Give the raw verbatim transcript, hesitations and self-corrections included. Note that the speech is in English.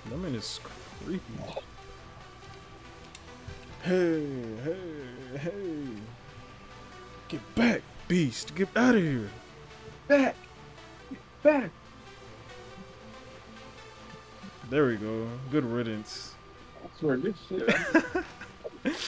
That man is creepy. Hey, hey, hey. Get back, beast. Get out of here. Back! Back! There we go. Good riddance. I swear, this shit.